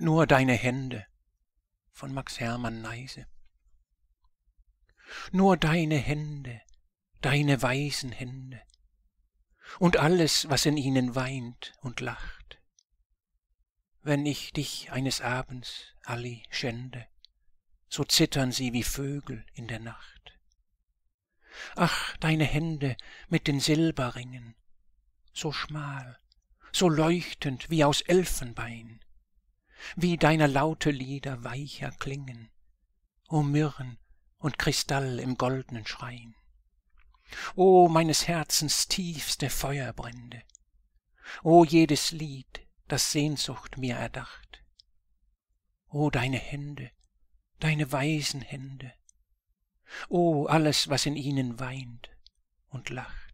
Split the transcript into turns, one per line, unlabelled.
Nur deine Hände von Max Hermann Neise. Nur deine Hände, deine weißen Hände und alles, was in ihnen weint und lacht. Wenn ich dich eines Abends, Ali, schände, so zittern sie wie Vögel in der Nacht. Ach, deine Hände mit den Silberringen, so schmal, so leuchtend wie aus Elfenbein, wie deiner laute Lieder weicher klingen, o Myrrhen und Kristall im goldenen Schrein. O meines Herzens tiefste Feuerbrände, o jedes Lied, das Sehnsucht mir erdacht. O deine Hände, deine weißen Hände, o alles, was in ihnen weint und lacht.